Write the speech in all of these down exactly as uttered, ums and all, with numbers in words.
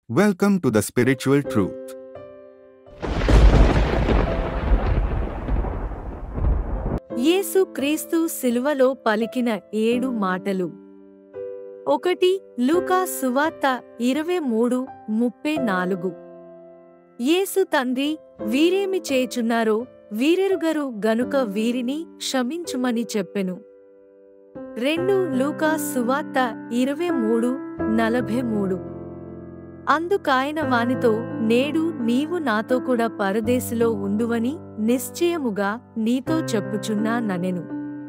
Welcome to the Spiritual Truth. యేసు క్రీస్తు సిలువలో పలికిన ఏడు మాటలు. ఒకటి లూకా సువార్త ఇరవై మూడు ముప్పై నాలుగు. యేసు తండ్రి, వీరేమి చేయుచున్నారో వీరెరుగరు గనుక వీరిని క్షమించుమని చెప్పెను. రెండు లూకా సువార్త ఇరవై మూడు నలభై మూడు. అందుకాయన వానితో, నేడు నీవు నాతో కూడా పరదేశిలో ఉండువని నిశ్చయముగా నీతో చెప్పుచున్నా ననెను.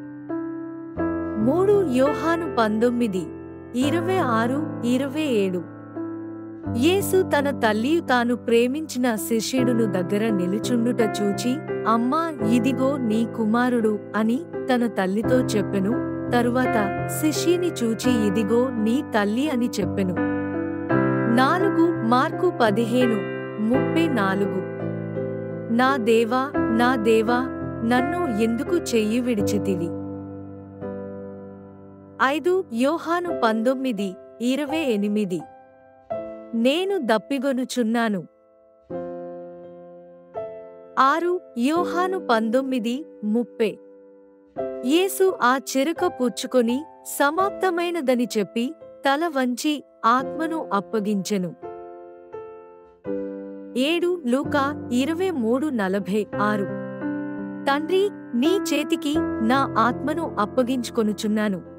మూడు యోహాను పంతొమ్మిది ఇరవై ఆరు ఇరవై ఏడు. యేసు తన తల్లియు తాను ప్రేమించిన శిష్యుడును దగ్గర నిలుచుండుట చూచి, అమ్మా, ఇదిగో నీ కుమారుడు అని తన తల్లితో చెప్పెను. తరువాత శిష్యుని చూచి, ఇదిగో నీ తల్లి అని చెప్పెను. నాలుగు మార్కు పదిహేను ముప్పై నాలుగు. నా దేవా, నా దేవా, నన్ను ఎందుకు చెయ్యి విడిచితివి? ఐదు యోహాను పంతొమ్మిది ఇరవై ఎనిమిది. నేను దప్పిగొనుచున్నాను. ఆరు యోహాను పంతొమ్మిది ముప్పై. యేసు ఆ చిరక పుచ్చుకొని సమాప్తమైనదని చెప్పి తల వంచి ఆత్మను అప్పగించెను. ఏడు లూకా ఇరవై మూడు నలభై ఆరు. తండ్రి, నీ చేతికి నా ఆత్మను అప్పగించుకొనుచున్నాను.